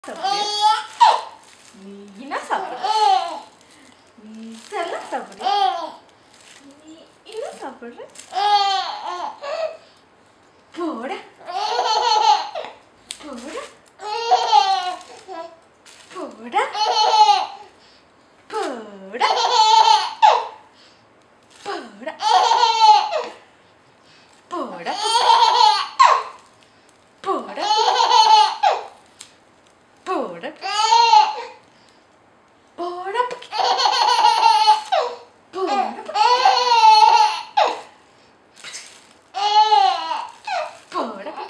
சாப்பிடுறியா? நீ என்ன சாப்பிடுற? நீ செல்லம் சாப்பிடுறியா? நீ என்ன சாப்பிடுற? போடா போடா போடா போடா போடா போடா போடா போடா போடா போடா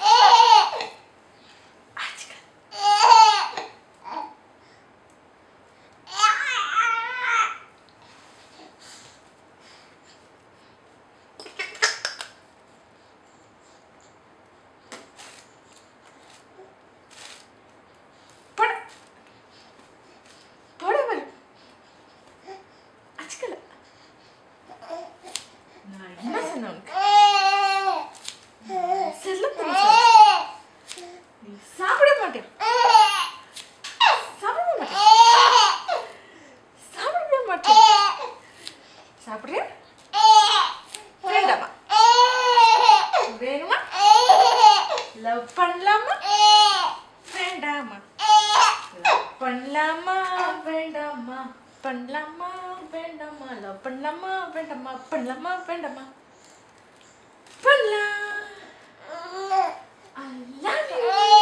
சாப்பிடுறியா? வேண்டாமா? வேணுமா? லவ் பண்ணலாமா? வேண்டாமா? லவ் பண்ணலாமா? வேண்டாமா? பண்ணலாமா? வேண்டாமா? லவ் பண்ணலாமா? வேண்டாமா? பண்ணலாமா? வேண்டாமா? பண்ணலாம். I love you.